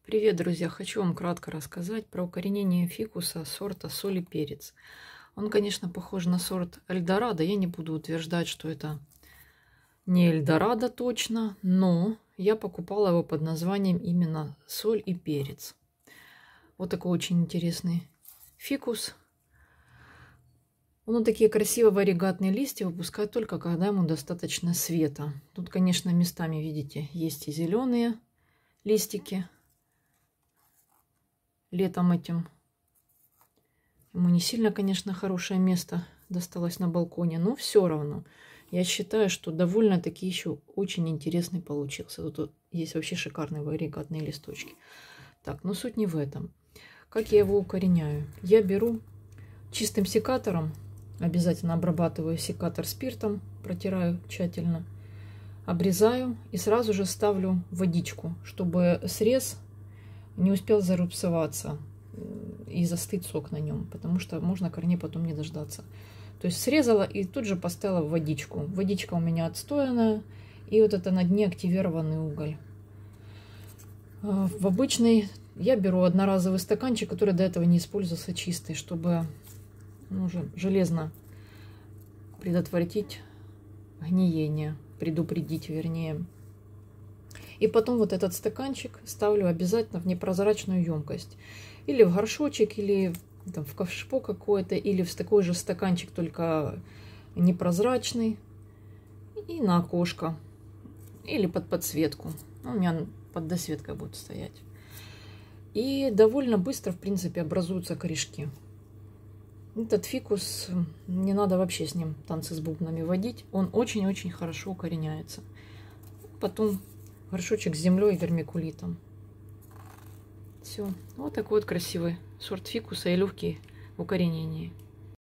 Привет, друзья! Хочу вам кратко рассказать про укоренение фикуса сорта соль и перец. Он, конечно, похож на сорт Эльдорадо. Я не буду утверждать, что это не Эльдорадо точно, но я покупала его под названием именно соль и перец. Вот такой очень интересный фикус. Он такие красивые варигатные листья выпускает только когда ему достаточно света. Тут, конечно, местами, видите, есть и зеленые листики. Летом этим ему не сильно, конечно, хорошее место досталось на балконе, но все равно я считаю, что довольно-таки еще очень интересный получился. Тут есть вообще шикарные варигатные листочки. Так, но суть не в этом. Как я его укореняю? Я беру чистым секатором, обязательно обрабатываю секатор спиртом, протираю тщательно, обрезаю и сразу же ставлю водичку, чтобы срез не успел зарубцеваться и застыть сок на нем, потому что можно корней потом не дождаться. То есть срезала и тут же поставила в водичку. Водичка у меня отстоянная, и вот это на дне активированный уголь. В обычный я беру одноразовый стаканчик, который до этого не использовался, чистый, чтобы уже железно предотвратить гниение, предупредить, вернее. И потом вот этот стаканчик ставлю обязательно в непрозрачную емкость. Или в горшочек, или там, в ковшпо какое-то, или в такой же стаканчик, только непрозрачный. И на окошко. Или под подсветку. У меня под досветкой будет стоять. И довольно быстро, в принципе, образуются корешки. Этот фикус, не надо вообще с ним танцы с бубнами водить. Он очень-очень хорошо укореняется. Потом горшочек с землей и вермикулитом. Все. Вот такой вот красивый сорт фикуса и легкий в укоренении.